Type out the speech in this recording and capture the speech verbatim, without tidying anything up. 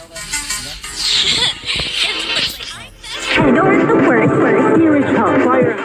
And or the worst, worst, here is a fire.